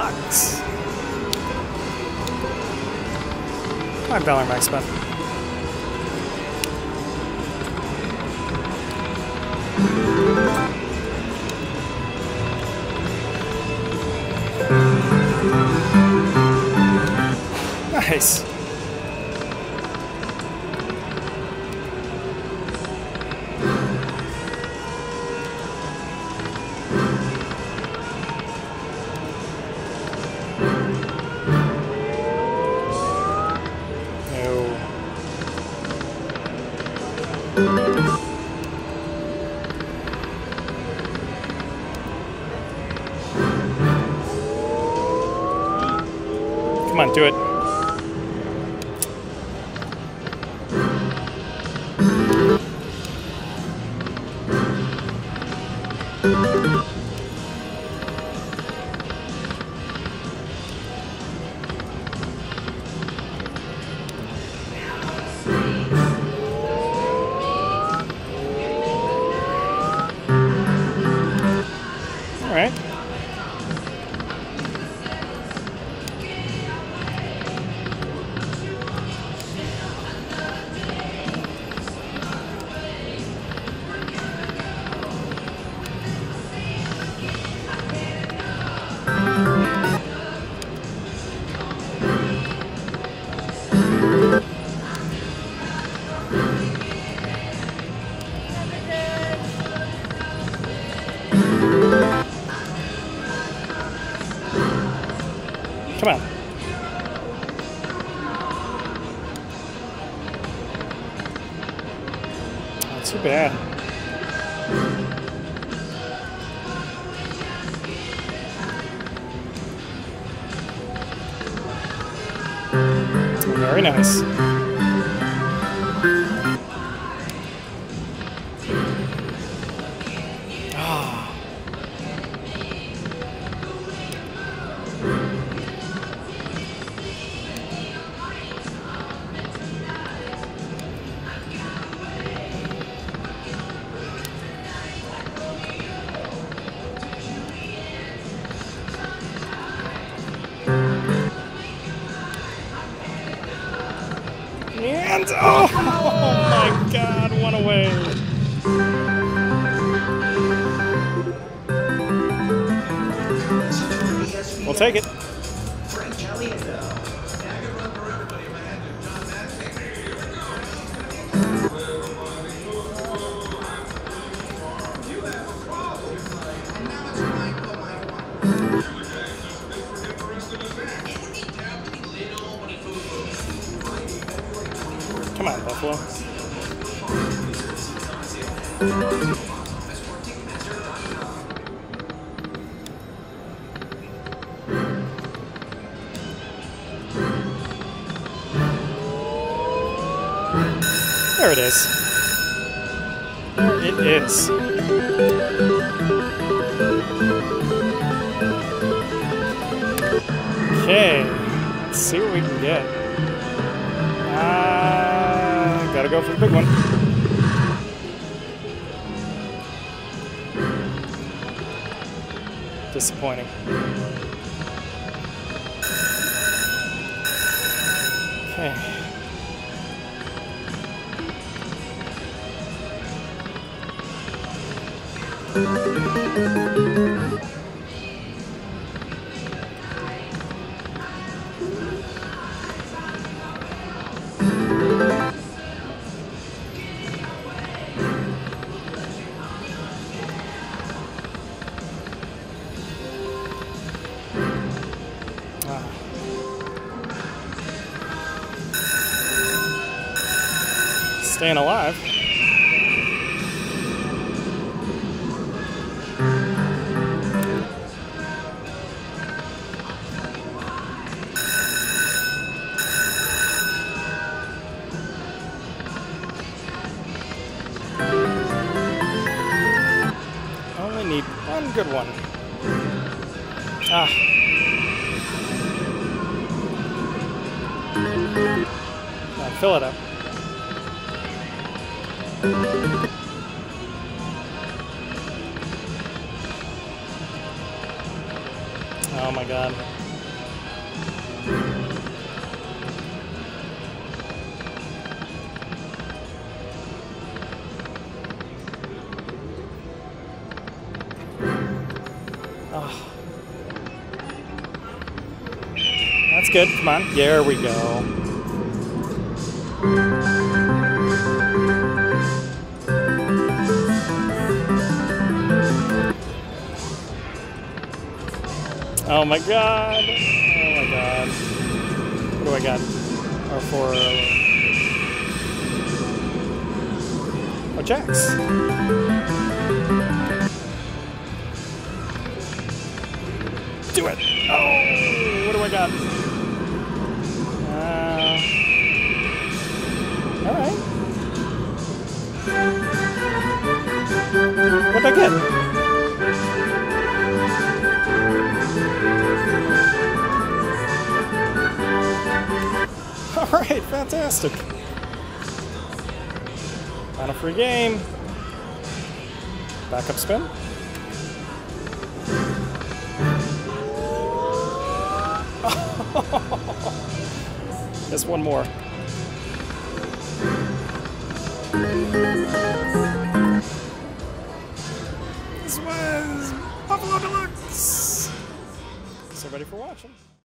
Bucks. $5 max bet. Nice. Come on, do it. All right. Come on. Not too bad. Very nice. And oh my God, one away. We'll take it. Come on, Buffalo. There it is. There it is. Okay, let's see what we can get. Gotta go for the big one. Disappointing. Okay. Staying alive. Only need one good one. Now fill it up. Oh my God. That's good. Come on. There we go. Oh my god. Oh my god. What do I got? Oh, for... oh, jacks. Do it. Oh, what do I got? All right. What'd I get? All right, fantastic. Final free game. Backup spin. Just one more. This was Buffalo Deluxe. Thanks everybody for watching.